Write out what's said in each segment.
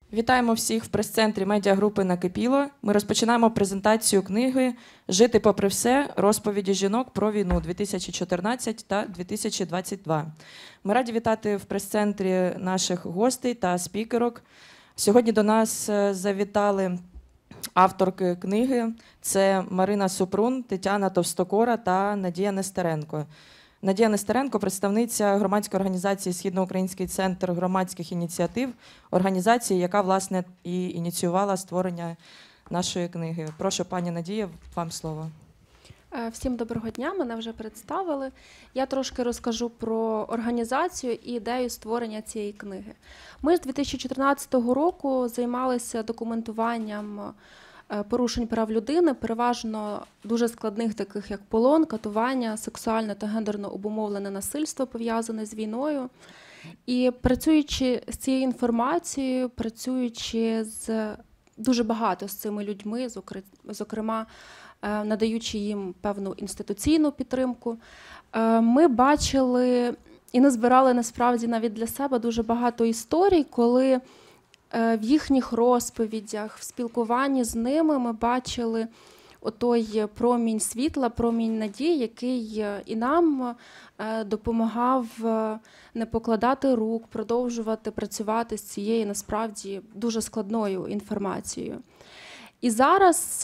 Вітаємо всіх в прес-центрі медіагрупи «Накипіло». Ми розпочинаємо презентацію книги «Жити попри все. Розповіді жінок про війну 2014 та 2022». Ми раді вітати в прес-центрі наших гостей та спікерок. Сьогодні до нас завітали авторки книги. Це Марина Супрун, Тетяна Товстокора та Надія Нестеренко. Надія Нестеренко – представниця громадської організації «Східноукраїнський центр громадських ініціатив», організації, яка, власне, і ініціювала створення нашої книги. Прошу, пані Надія, вам слово. Всім доброго дня, мене вже представили. Я трошки розкажу про організацію і ідею створення цієї книги. Ми з 2014 року займалися документуванням порушень прав людини, переважно дуже складних, таких як полон, катування, сексуальне та гендерно обумовлене насильство, пов'язане з війною. І працюючи з цією інформацією, працюючи з дуже багато з цими людьми, зокрема, надаючи їм певну інституційну підтримку, ми бачили і назбирали насправді навіть для себе дуже багато історій, коли в їхніх розповідях, в спілкуванні з ними ми бачили отой промінь світла, промінь надії, який і нам допомагав не покладати рук, продовжувати працювати з цією насправді дуже складною інформацією. І зараз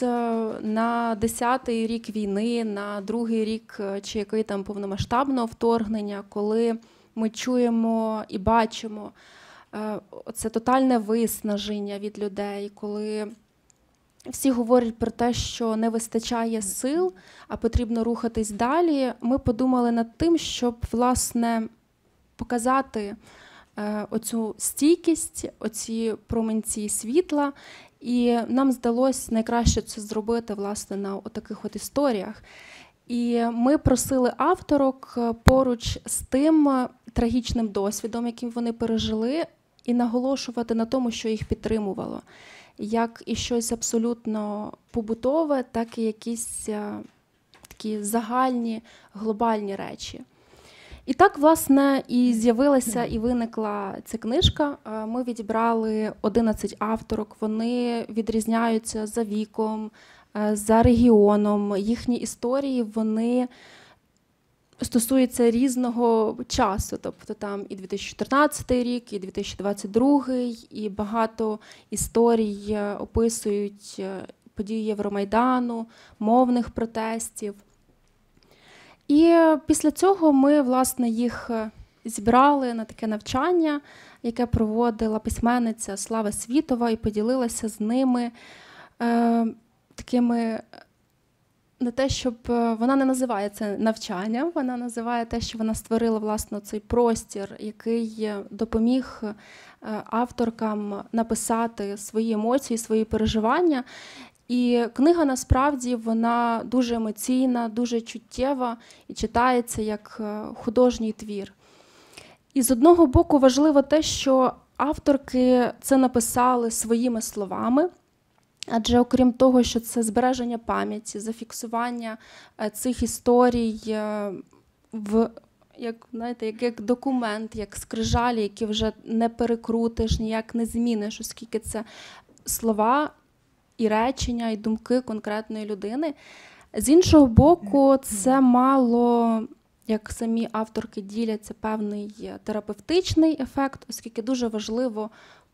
на 10-й рік війни, на 2-й рік чи який там повномасштабного вторгнення, коли ми чуємо і бачимо це тотальне виснаження від людей, коли всі говорять про те, що не вистачає сил, а потрібно рухатись далі, ми подумали над тим, щоб, власне, показати оцю стійкість, оці променці світла. І нам здалося найкраще це зробити, власне, на таких от історіях. І ми просили авторок поруч з тим трагічним досвідом, яким вони пережили, і наголошувати на тому, що їх підтримувало. Як і щось абсолютно побутове, так і якісь такі загальні, глобальні речі. І так, власне, і з'явилася, і виникла ця книжка. Ми відібрали 11 авторок, вони відрізняються за віком, за регіоном. Їхні історії, вони стосуються різного часу, тобто там і 2014 рік, і 2022, і багато історій описують події Євромайдану, мовних протестів. І після цього ми, власне, їх зібрали на таке навчання, яке проводила письменниця Слава Світова, і поділилася з ними такими, не те, щоб вона не називає це навчанням, вона називає те, що вона створила, власне, цей простір, який допоміг авторкам написати свої емоції, свої переживання. І книга, насправді, вона дуже емоційна, дуже чуттєва і читається як художній твір. І з одного боку важливо те, що авторки це написали своїми словами, адже окрім того, що це збереження пам'яті, зафіксування цих історій як документ, як скрижалі, які вже не перекрутиш, ніяк не зміниш, оскільки це слова і речення, і думки конкретної людини. З іншого боку, це мало, як самі авторки діляться, певний терапевтичний ефект, оскільки дуже важливо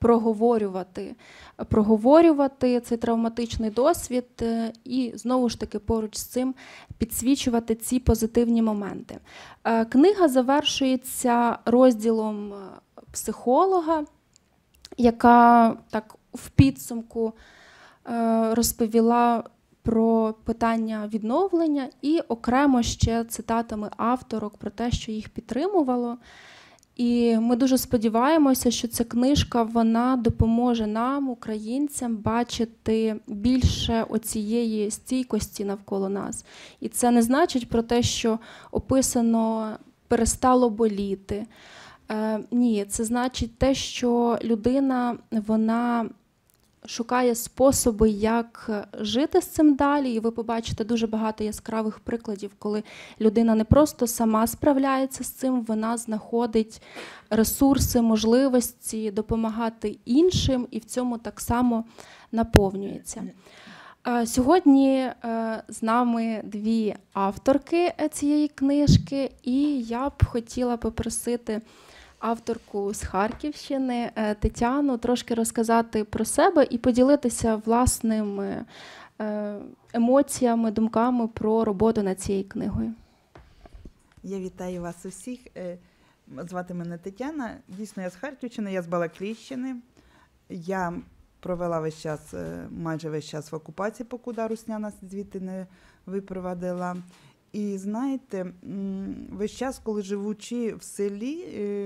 проговорювати цей травматичний досвід і, знову ж таки, поруч з цим підсвічувати ці позитивні моменти. Книга завершується розділом психолога, яка так в підсумку розповіла про питання відновлення і окремо ще цитатами авторок про те, що їх підтримувало. І ми дуже сподіваємося, що ця книжка, вона допоможе нам, українцям, бачити більше оцієї стійкості навколо нас. І це не значить про те, що описано перестало боліти. Ні, це значить те, що людина, вона шукає способи, як жити з цим далі. І ви побачите дуже багато яскравих прикладів, коли людина не просто сама справляється з цим, вона знаходить ресурси, можливості допомагати іншим і в цьому так само наповнюється. Сьогодні з нами дві авторки цієї книжки, і я б хотіла попросити авторку з Харківщини Тетяну трошки розказати про себе і поділитися власними емоціями, думками про роботу над цією книгою. Я вітаю вас усіх. Звати мене Тетяна. Дійсно, я з Харківщини, я з Балаклійщини. Я провела майже весь час в окупації, поки Русня нас звідти не випровадила. І знаєте, весь час, коли живучи в селі,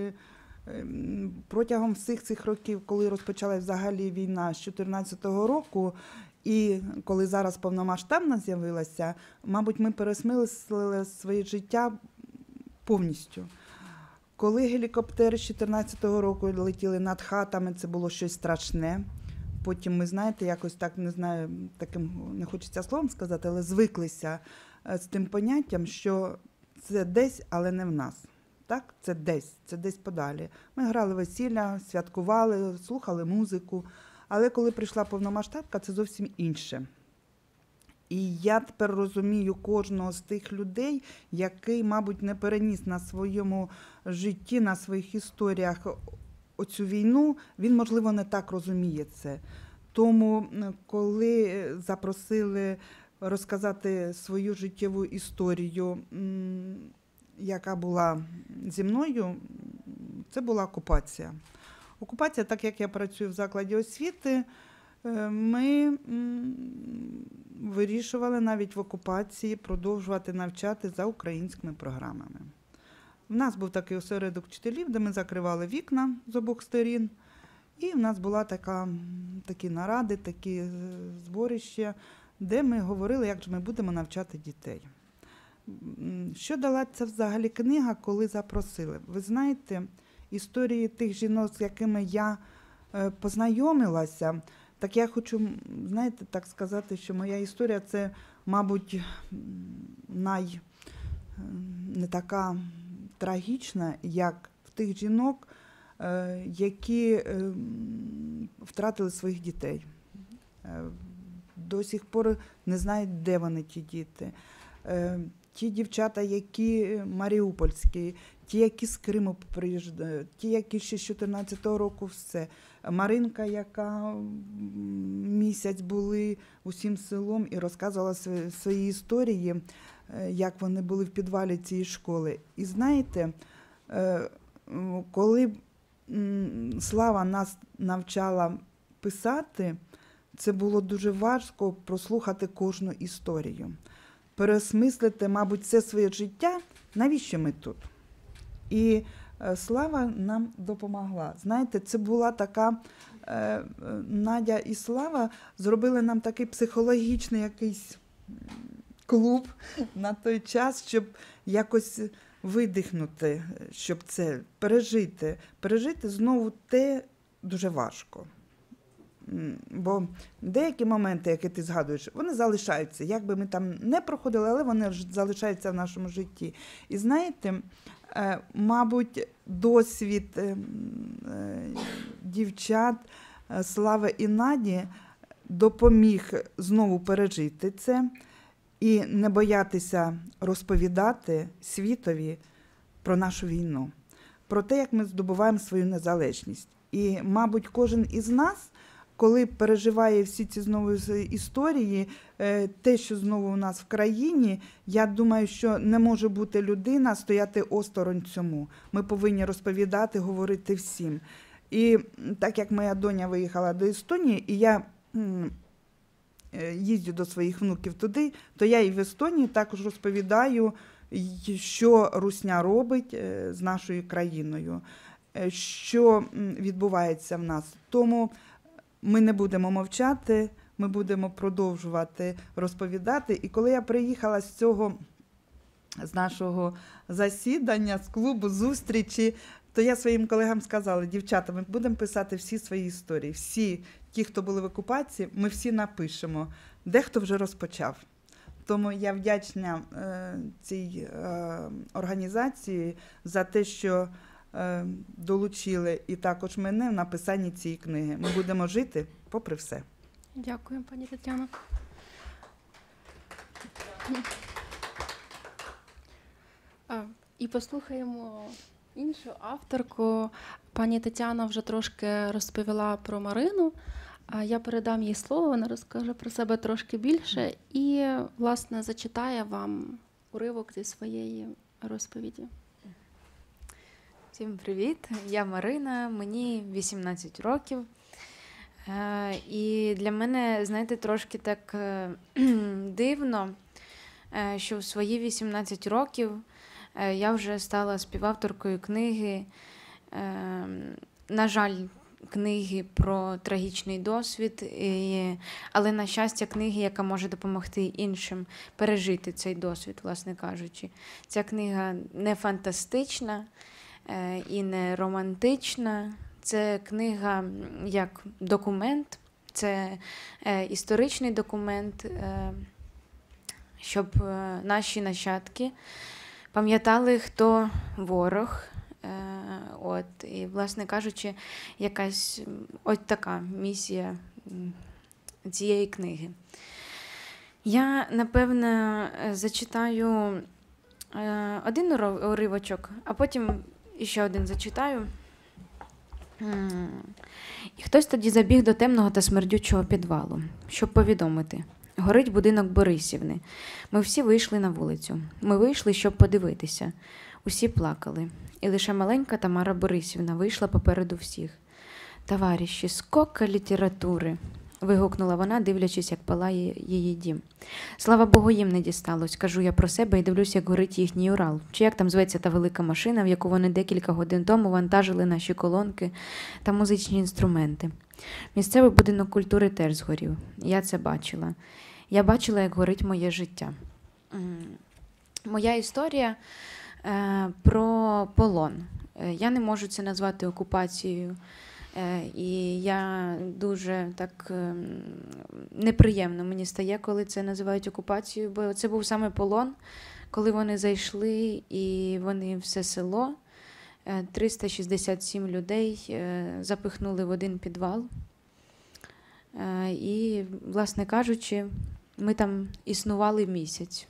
протягом всіх цих років, коли розпочалась взагалі війна з 2014 року, і коли зараз повномасштабна з'явилася, мабуть, ми переосмислили своє життя повністю. Коли гелікоптери з 2014 року летіли над хатами, це було щось страшне. Потім ми, знаєте, якось так, не знаю, таким не хочеться словом сказати, але звиклися з тим поняттям, що це десь, але не в нас. Так? Це десь подалі. Ми грали весілля, святкували, слухали музику, але коли прийшла повномасштабка, це зовсім інше. І я тепер розумію кожного з тих людей, який, мабуть, не переніс на своєму житті, на своїх історіях оцю війну, він, можливо, не так розуміє це. Тому, коли запросили розказати свою життєву історію, яка була зі мною, це була окупація. Окупація, так як я працюю в закладі освіти, ми вирішували навіть в окупації продовжувати навчати за українськими програмами. У нас був такий осередок вчителів, де ми закривали вікна з обох сторін, і в нас була такі наради, такі зборища, де ми говорили, як же ми будемо навчати дітей. Що дала ця взагалі книга, коли запросили? Ви знаєте, історії тих жінок, з якими я познайомилася, так я хочу, знаєте, так сказати, що моя історія – це, мабуть, не така трагічна, як в тих жінок, які втратили своїх дітей. До сих пор не знають, де вони, ті діти. Ті дівчата, які маріупольські, ті, які з Криму приїжджають, ті, які ще з 2014 року все. Маринка, яка місяць були усім селом і розказувала свої історії, як вони були в підвалі цієї школи. І знаєте, коли Слава нас навчала писати, це було дуже важко прослухати кожну історію. Переосмислити, мабуть, все своє життя, навіщо ми тут. І Слава нам допомогла. Знаєте, це була така, Надя і Слава зробили нам такий психологічний якийсь клуб на той час, щоб якось видихнути, щоб це пережити. Пережити знову те дуже важко. Бо деякі моменти, які ти згадуєш, вони залишаються. Як би ми там не проходили, але вони залишаються в нашому житті. І знаєте, мабуть, досвід дівчат Слави і Наді допоміг знову пережити це і не боятися розповідати світові про нашу війну, про те, як ми здобуваємо свою незалежність. І, мабуть, кожен із нас, коли переживає всі ці знову історії, те, що знову у нас в країні, я думаю, що не може бути людина стояти осторонь цьому. Ми повинні розповідати, говорити всім. І так як моя доня виїхала до Естонії, і я їздю до своїх внуків туди, то я і в Естонії також розповідаю, що Русня робить з нашою країною, що відбувається в нас. Тому ми не будемо мовчати, ми будемо продовжувати розповідати. І коли я приїхала з нашого засідання, з клубу зустрічі, То я своїм колегам сказала: дівчата, ми будемо писати всі свої історії. Всі ті, хто були в окупації, ми всі напишемо. Дехто вже розпочав. Тому я вдячна цій організації за те, що долучили і також мене в написанні цієї книги. Ми будемо жити попри все. Дякую, пані Тетяно. І послухаємо іншу авторку. Пані Тетяна вже трошки розповіла про Марину. Я передам їй слово, вона розкаже про себе трошки більше і, власне, зачитає вам уривок зі своєї розповіді. Всім привіт! Я Марина, мені 18 років. І для мене, знаєте, трошки так дивно, що в свої 18 років я вже стала співавторкою книги, на жаль, книги про трагічний досвід, але, на щастя, книги, яка може допомогти іншим пережити цей досвід, власне кажучи. Ця книга не фантастична і не романтична. Це книга як документ, це історичний документ, щоб наші нащадки пам'ятали, хто ворог. І, власне кажучи, якась ось така місія цієї книги. Я, напевно, зачитаю один уривочок, а потім ще один зачитаю. І хтось тоді забіг до темного та смердючого підвалу, щоб повідомити. Горить будинок Борисівни. Ми всі вийшли на вулицю. Ми вийшли, щоб подивитися. Усі плакали. І лише маленька Тамара Борисівна вийшла попереду всіх. «Товариші, скільки літератури!» – вигукнула вона, дивлячись, як палає її дім. «Слава Богу, їм не дісталось», – кажу я про себе і дивлюсь, як горить їхній Урал. Чи як там зветься та велика машина, в яку вони декілька годин тому вантажили наші колонки та музичні інструменти. Місцевий будинок культури теж згорів. Я це бачила. Я бачила, як горить моє життя. Моя історія про полон. Я не можу це назвати окупацією. І я дуже так неприємно мені стає, коли це називають окупацією, бо це був саме полон, коли вони зайшли і вони все село, 367 людей запихнули в один підвал. І, власне кажучи, ми там існували місяць.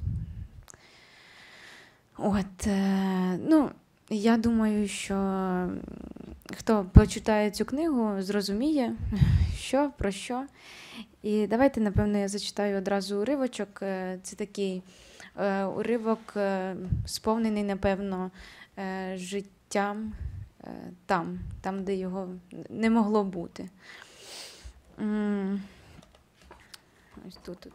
Я думаю, що хто почитає цю книгу, зрозуміє, що, про що. І давайте, напевно, я зачитаю одразу уривочок. Це такий уривок, сповнений, напевно, життям там, де його не могло бути. Ось тут.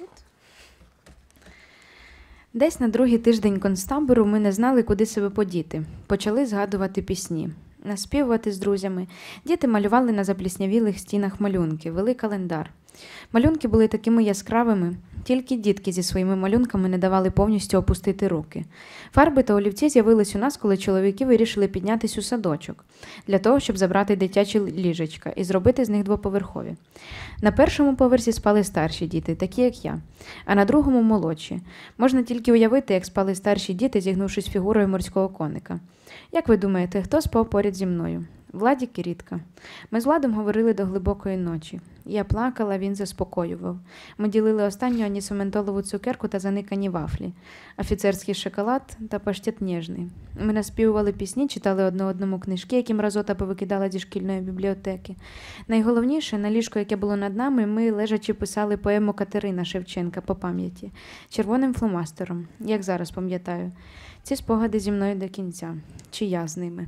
Десь на другий тиждень концтабору ми не знали, куди себе подіти. Почали згадувати пісні, наспівувати з друзями. Діти малювали на запліснявілих стінах малюнки, вели календар. Малюнки були такими яскравими, тільки дітки зі своїми малюнками не давали повністю опустити руки. Фарби та олівці з'явились у нас, коли чоловіки вирішили піднятись у садочок, для того, щоб забрати дитячі ліжечка і зробити з них двоповерхові. На першому поверсі спали старші діти, такі як я, а на другому – молодші. Можна тільки уявити, як спали старші діти, зігнувшись фігурою морського коника. Як ви думаєте, хто спав поряд зі мною? Владік і Рідка. Ми з Владом говорили до глибокої ночі. Я плакала, він заспокоював. Ми ділили останню анісоментолову цукерку та заникані вафлі, офіцерський шоколад та паштет ніжний. Ми наспівували пісні, читали одне одному книжки, які мразота повикидала зі шкільної бібліотеки. Найголовніше, на ліжко, яке було над нами, ми лежачи писали поему Катерина Шевченка по пам'яті, червоним фломастером, як зараз пам'ятаю. Ці спогади зі мною до кінця. Чи я з ними?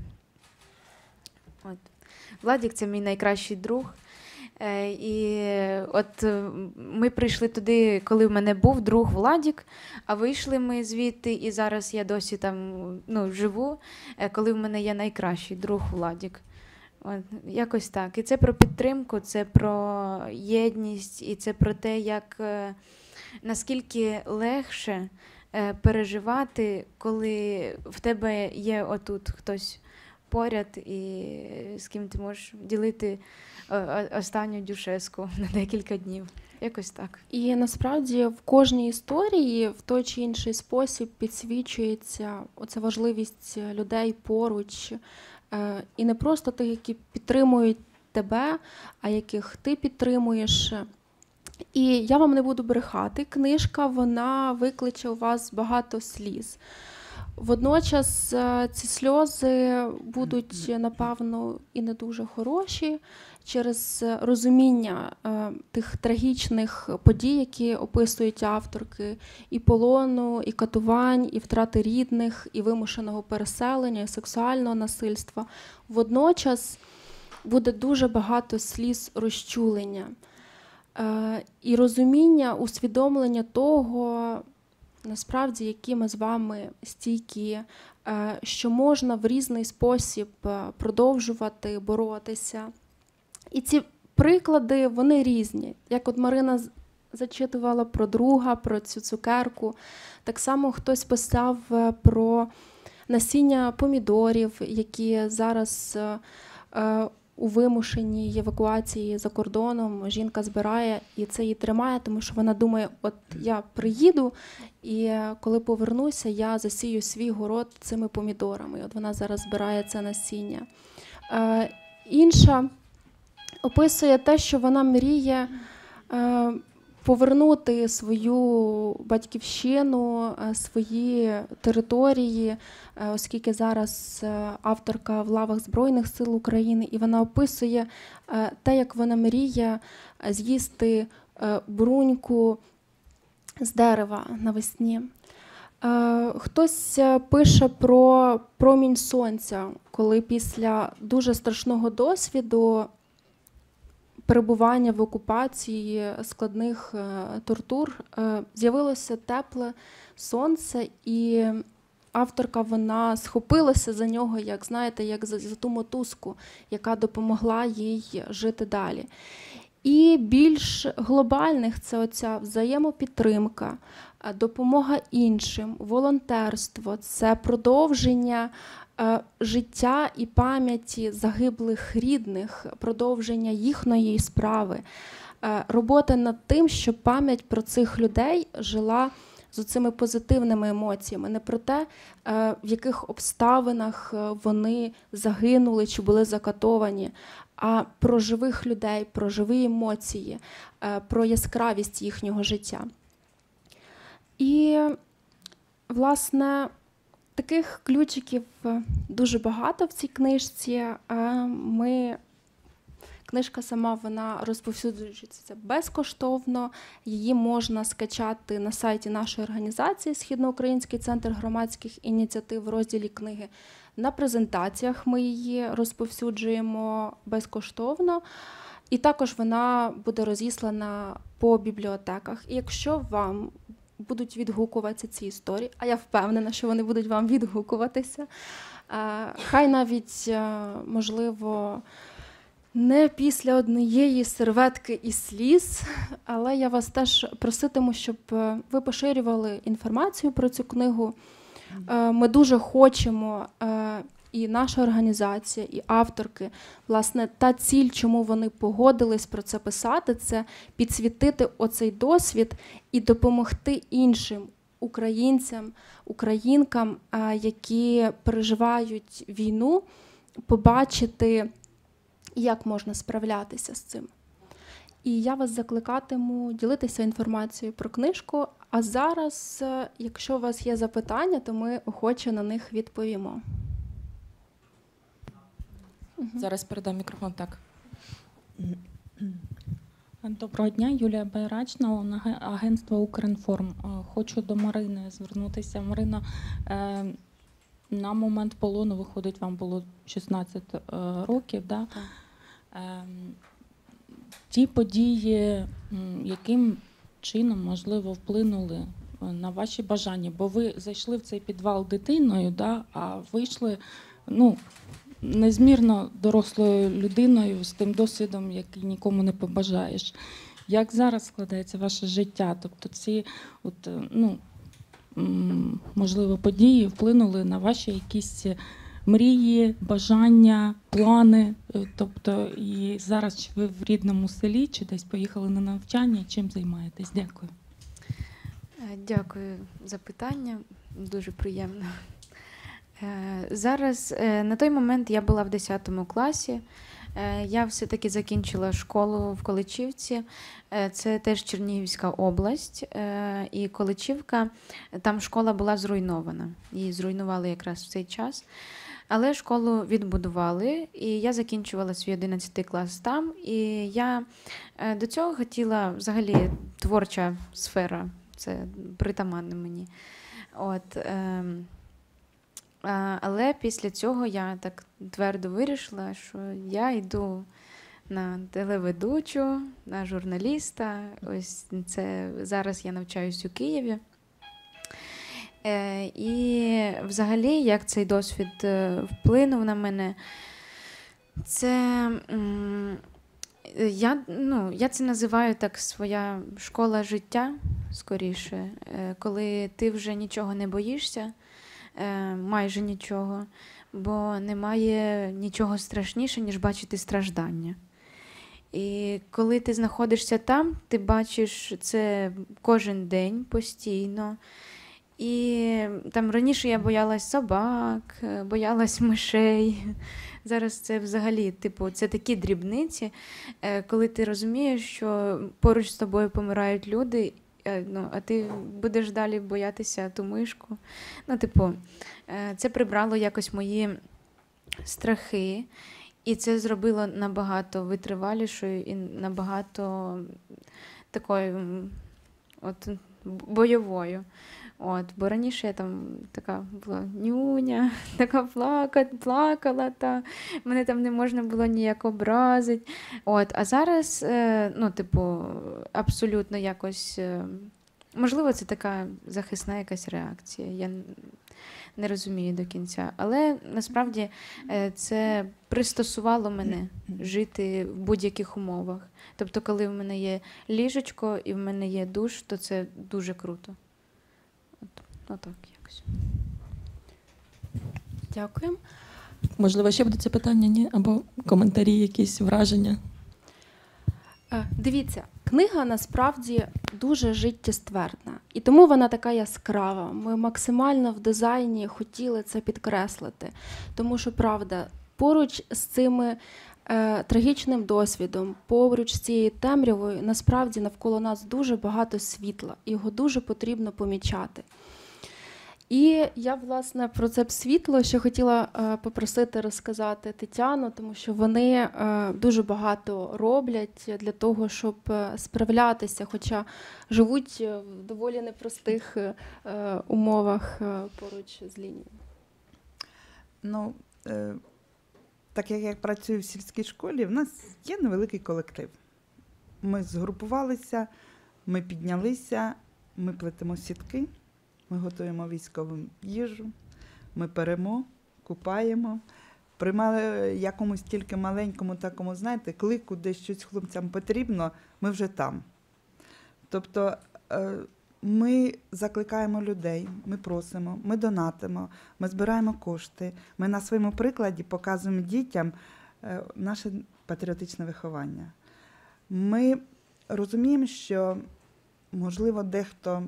Владік – це мій найкращий друг. І от ми прийшли туди, коли в мене був друг Владік, а вийшли ми звідти, і зараз я досі там живу, коли в мене є найкращий друг Владік. От, якось так. І це про підтримку, це про єдність, і це про те, наскільки легше переживати, коли в тебе є отут хтось поряд і з ким ти можеш ділити останню дюшеску на декілька днів. Якось так. І насправді в кожній історії в той чи інший спосіб підсвічується оця важливість людей поруч. І не просто тих, які підтримують тебе, а яких ти підтримуєш. І я вам не буду брехати, книжка, вона викличе у вас багато сліз. Водночас ці сльози будуть, напевно, і не дуже хороші через розуміння тих трагічних подій, які описують авторки, і полону, і катувань, і втрати рідних, і вимушеного переселення, і сексуального насильства. Водночас буде дуже багато сліз розчулення і розуміння, усвідомлення того, насправді, які ми з вами стійкі, що можна в різний спосіб продовжувати боротися. І ці приклади, вони різні. Як от Марина зачитувала про друга, про цю цукерку, так само хтось писав про насіння помідорів, які зараз у вимушеній евакуації за кордоном жінка збирає, і це її тримає, тому що вона думає, от я приїду, і коли повернуся, я засію свій город цими помідорами. От вона зараз збирає це насіння. Інша описує те, що вона мріє повернути свою батьківщину, свої території, оскільки зараз авторка в лавах Збройних сил України, і вона описує те, як вона мріє з'їсти бруньку з дерева навесні. Хтось пише про промінь сонця, коли після дуже страшного досвіду перебування в окупації, складних тортур, з'явилося тепле сонце, і авторка, вона схопилася за нього, як, знаєте, як за ту мотузку, яка допомогла їй жити далі. І більш глобальних – це оця взаємопідтримка, допомога іншим, волонтерство, це продовження життя і пам'яті загиблих рідних, продовження їхньої справи, робота над тим, щоб пам'ять про цих людей жила з цими позитивними емоціями, не про те, в яких обставинах вони загинули чи були закатовані, а про живих людей, про живі емоції, про яскравість їхнього життя. І, власне, таких ключиків дуже багато в цій книжці. Книжка сама, вона розповсюджується безкоштовно. Її можна скачати на сайті нашої організації «Східноукраїнський центр громадських ініціатив» в розділі «Книги». На презентаціях ми її розповсюджуємо безкоштовно. І також вона буде розіслана по бібліотеках. І якщо вам будуть відгукуватися ці історії, а я впевнена, що вони будуть вам відгукуватися, хай навіть, можливо, не після однієї серветки і сліз, але я вас теж проситиму, щоб ви поширювали інформацію про цю книгу. Ми дуже хочемо, і наша організація, і авторки, власне, та ціль, чому вони погодились про це писати, це підсвітити оцей досвід і допомогти іншим українцям, українкам, які переживають війну, побачити, як можна справлятися з цим. І я вас закликатиму ділитися інформацією про книжку, а зараз, якщо у вас є запитання, то ми охоче на них відповімо. Зараз передам мікрофон, так. Доброго дня, Юлія Байрачна, агентство «Укрінформ». Хочу до Марини звернутися. Марина, на момент полону, виходить, вам було 16 років, да? Ті події, яким чином, можливо, вплинули на ваші бажання? Бо ви зайшли в цей підвал дитиною, да? А вийшли, незмірно дорослою людиною з тим досвідом, який нікому не побажаєш. Як зараз складається ваше життя? Тобто ці, можливо, події вплинули на ваші якісь мрії, бажання, плани. Тобто, і зараз чи ви в рідному селі, чи десь поїхали на навчання, чим займаєтесь? Дякую. Дякую за питання, дуже приємно. Зараз, на той момент я була в 10 класі, я все-таки закінчила школу в Количівці, це теж Чернігівська область, і Количівка, там школа була зруйнована, її зруйнували якраз в цей час. Але школу відбудували, і я закінчувала свій 11 клас там, і я до цього хотіла, взагалі, творча сфера, це притаманне мені. Але після цього я так твердо вирішила, що я йду на телеведучу, на журналіста. Ось це зараз я навчаюсь у Києві. І взагалі, як цей досвід вплинув на мене, це я це називаю так своя школа життя, скоріше, коли ти вже нічого не боїшся, майже нічого, бо немає нічого страшніше, ніж бачити страждання. І коли ти знаходишся там, ти бачиш це кожен день, постійно. І там раніше я боялась собак, боялась мишей. Зараз це взагалі, це такі дрібниці, коли ти розумієш, що поруч з тобою помирають люди, а ти будеш далі боятися ту мишку. Це прибрало якось мої страхи, і це зробило набагато витривалішою і набагато такою бойовою. Бо раніше я там така була нюня, така плакала, мене там не можна було ніяк образити. А зараз, абсолютно якось, можливо, це така захисна якась реакція, я не розумію до кінця. Але насправді це пристосувало мене жити в будь-яких умовах. Тобто, коли в мене є ліжечко і в мене є душ, то це дуже круто. Отак якось. Дякуємо. Можливо, ще будуть запитання, ні? Або коментарі, якісь враження? Дивіться, книга насправді дуже життєствердна. І тому вона така яскрава. Ми максимально в дизайні хотіли це підкреслити. Тому що, правда, поруч з цими трагічним досвідом, поруч з цією темрявою, насправді навколо нас дуже багато світла. І його дуже потрібно помічати. І я, власне, про це світло ще хотіла попросити розказати Тетяну, тому що вони дуже багато роблять для того, щоб справлятися, хоча живуть в доволі непростих умовах поруч з лінією. Так як я працюю в сільській школі, в нас є невеликий колектив. Ми згрупувалися, ми піднялися, ми плетемо сітки. Ми готуємо військовим їжу, ми перемо, купаємо. Приймали якомусь тільки маленькому такому, знаєте, клику, де щось хлопцям потрібно, ми вже там. Тобто ми закликаємо людей, ми просимо, ми донатимо, ми збираємо кошти. Ми на своєму прикладі показуємо дітям наше патріотичне виховання. Ми розуміємо, що, можливо, дехто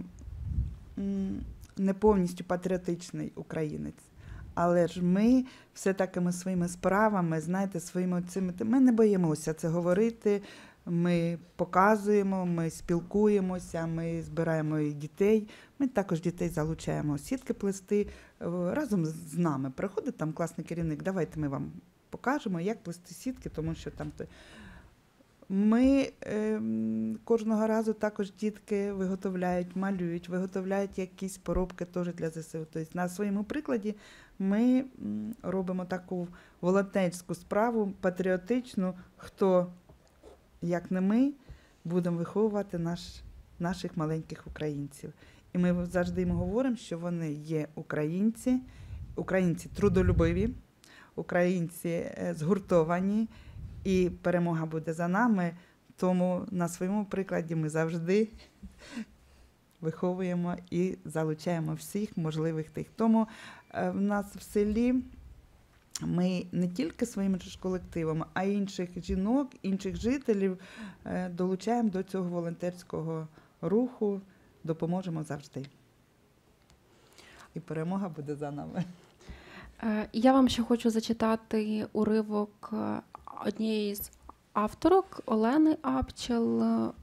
не повністю патріотичний українець. Але ж ми все-таки своїми справами, знаєте, своїми цими, ми не боїмося це говорити, ми показуємо, ми спілкуємося, ми збираємо і дітей. Ми також дітей залучаємо сітки плести разом з нами. Приходить там класний керівник, давайте ми вам покажемо, як плести сітки, тому що там... Ми кожного разу також дітки малюють, виготовляють якісь поробки теж для ЗСУ. Тобто на своєму прикладі ми робимо таку волонтерську справу, патріотичну, хто, як не ми, будемо виховувати наших маленьких українців. І ми завжди їм говоримо, що вони є українці трудолюбиві, українці згуртовані, і перемога буде за нами, тому на своєму прикладі ми завжди виховуємо і залучаємо всіх можливих тих. Тому в нас в селі ми не тільки своїм же ж колективом, а й інших жінок, інших жителів долучаємо до цього волонтерського руху, допоможемо завжди. І перемога буде за нами. Я вам ще хочу зачитати уривок однієї з авторок Олени Апчел.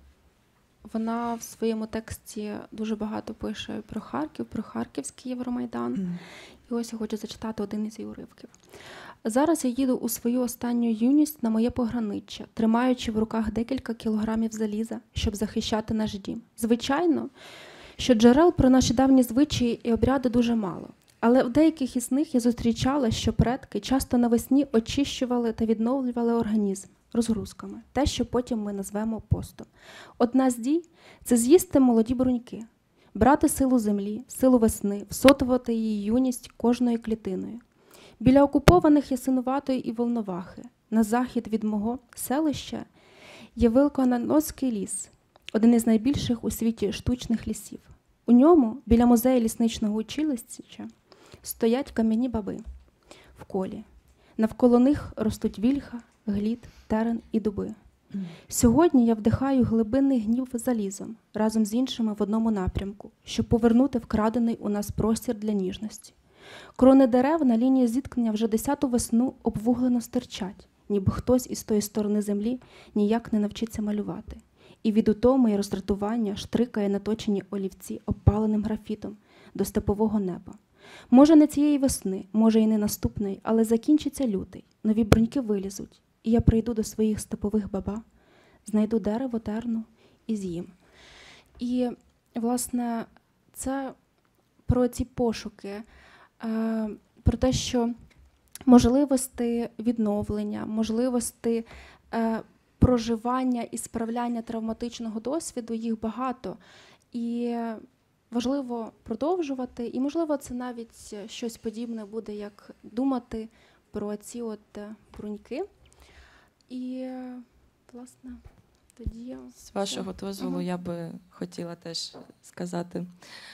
Вона в своєму тексті дуже багато пише про Харків, про Харківський Євромайдан. І ось я хочу зачитати один із її уривків. Зараз я їду у свою останню юність на моє пограниччя, тримаючи в руках декілька кілограмів заліза, щоб захищати наш дім. Звичайно, що джерел про наші давні звичаї і обряди дуже мало. Але в деяких із них я зустрічала, що предки часто навесні очищували та відновлювали організм розгрузками, те, що потім ми назвемо постом. Одна з дій – це з'їсти молоді бруньки, брати силу землі, силу весни, всотувати її юність кожною клітиною. Біля окупованих Ясинуватої і Волновахи, на захід від мого селища, є Великоанадольський ліс, один із найбільших у світі штучних лісів. У ньому, біля музею лісничного училища, стоять кам'яні баби в колі. Навколо них ростуть вільха, глід, терен і дуби. Сьогодні я вдихаю глибинний гнів залізом разом з іншими в одному напрямку, щоб повернути вкрадений у нас простір для ніжності. Крони дерев на лінії зіткнення вже 10-ту весну обвуглено стирчать, ніби хтось із тої сторони землі ніяк не навчиться малювати. І від утоми і роздратування штрикає наточені олівці обпаленим графітом до степового неба. Може, не цієї весни, може і не наступної, але закінчиться лютий, нові бруньки вилізуть, і я прийду до своїх степових баба, знайду дерево терну і з'їм. І, власне, це про ці пошуки, про те, що можливості відновлення, можливості проживання і справляння травматичного досвіду, їх багато. І важливо продовжувати, і, можливо, це навіть щось подібне буде, як думати про ці бруньки. І, власне, тоді... З вашого дозволу я би хотіла теж сказати.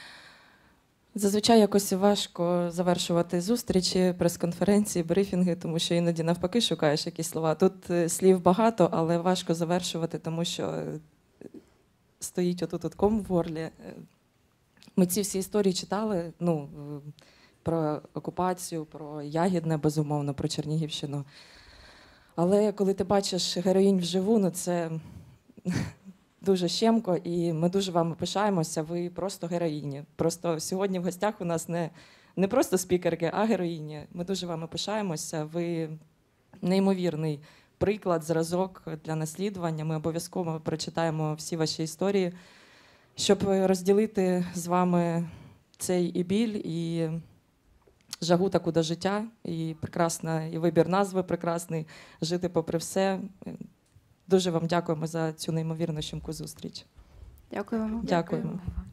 Зазвичай якось важко завершувати зустрічі, прес-конференції, брифінги, тому що іноді навпаки шукаєш якісь слова. Тут слів багато, але важко завершувати, тому що стоїть отут ком в горлі. Ми ці всі історії читали, про окупацію, про Ягідне, безумовно, про Чернігівщину. Але коли ти бачиш героїнь вживу, це дуже щемко, і ми дуже вами пишаємося, ви просто героїні. Просто сьогодні в гостях у нас не просто спікерки, а героїні. Ми дуже вами пишаємося, ви неймовірний приклад, зразок для наслідування. Ми обов'язково прочитаємо всі ваші історії, щоб розділити з вами цей і біль, і жагу таку до життя, і і вибір назви прекрасний, жити попри все. Дуже вам дякуємо за цю неймовірно щемку зустріч. Дякую вам. Дякуємо. вам.